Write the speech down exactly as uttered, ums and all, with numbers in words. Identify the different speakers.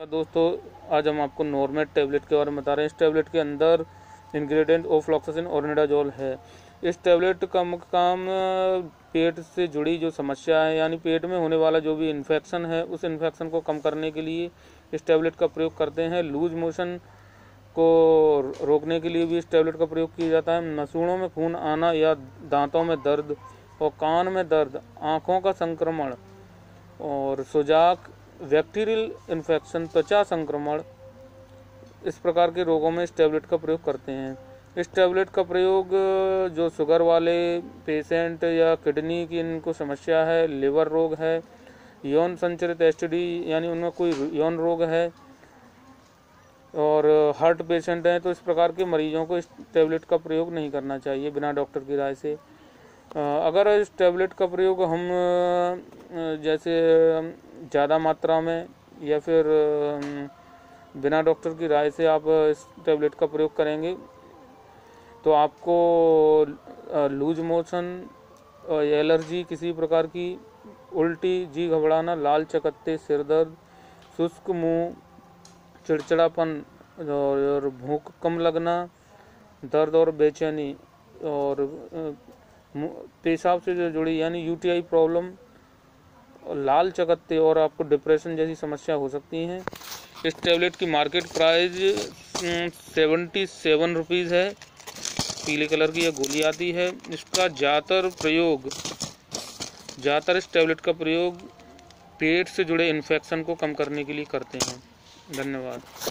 Speaker 1: दोस्तों, आज हम आपको नॉर्मेट टैबलेट के बारे में बता रहे हैं। इस टैबलेट के अंदर इंग्रेडिएंट ऑफ्लॉक्सासिन और ओरनिडाजोल है। इस टैबलेट का मुख्य काम पेट से जुड़ी जो समस्या है, यानी पेट में होने वाला जो भी इन्फेक्शन है, उस इन्फेक्शन को कम करने के लिए इस टैबलेट का प्रयोग करते हैं। लूज मोशन को रोकने के लिए भी इस टैबलेट का प्रयोग किया जाता है। मसूड़ों में खून आना या दांतों में दर्द और कान में दर्द, आँखों का संक्रमण और सुजाक, बैक्टीरियल इन्फेक्शन, त्वचा संक्रमण, इस प्रकार के रोगों में इस टैबलेट का प्रयोग करते हैं। इस टैबलेट का प्रयोग जो शुगर वाले पेशेंट या किडनी की इनको समस्या है, लिवर रोग है, यौन संचरित एसटीडी यानी उनमें कोई यौन रोग है और हार्ट पेशेंट हैं, तो इस प्रकार के मरीजों को इस टैबलेट का प्रयोग नहीं करना चाहिए बिना डॉक्टर की राय से। अगर इस टैबलेट का प्रयोग हम जैसे ज़्यादा मात्रा में या फिर बिना डॉक्टर की राय से आप इस टैबलेट का प्रयोग करेंगे तो आपको लूज मोशन, एलर्जी, किसी प्रकार की उल्टी, जी घबराना, लाल चकत्ते, सिर दर्द, शुष्क मुंह, चिड़चिड़ापन और भूख कम लगना, दर्द और बेचैनी और पेशाब से जो जुड़ी यानी यूटीआई प्रॉब्लम, लाल चकत्ते और आपको डिप्रेशन जैसी समस्या हो सकती हैं। इस टैबलेट की market price seventy seven rupees है। पीले कलर की यह गोली आती है। इसका ज़्यादातर प्रयोग ज़्यादातर इस टैबलेट का प्रयोग पेट से जुड़े इन्फेक्शन को कम करने के लिए करते हैं। धन्यवाद।